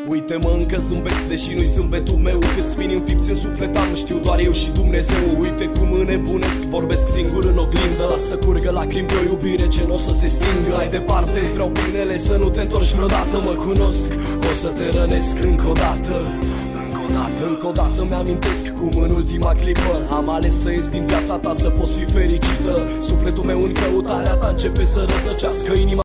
Uite-mă, încă zâmbesc, deși nu-i zâmbetul meu. Câți mini înfipți în suflet am, știu doar eu și Dumnezeu. Uite cum înnebunesc, vorbesc singur în oglindă. Lasă curgă lacrimi de o iubire ce n-o să se stingă. Mai departe, îți vreau binele, să nu te întorci vreodată. Mă cunosc, o să te rănesc încă o dată. Încă o dată mi-amintesc cum în ultima clipă am ales să ies din viața ta, să poți fi fericită. Sufletul meu în căutarea ta începe să rătăcească, inima